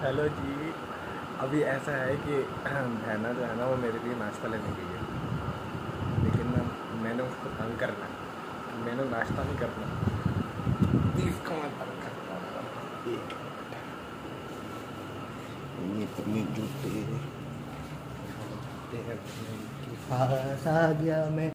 Hello जी। अभी ऐसा है कि बहना जो है ना वो मेरे लिए नाश्ता लेने गई है, लेकिन मैंने उसको तंग करना है। मैंने नाश्ता नहीं करना, इसको मैं तंग करता हूँ। एक ये जूते पास आ गया मैं।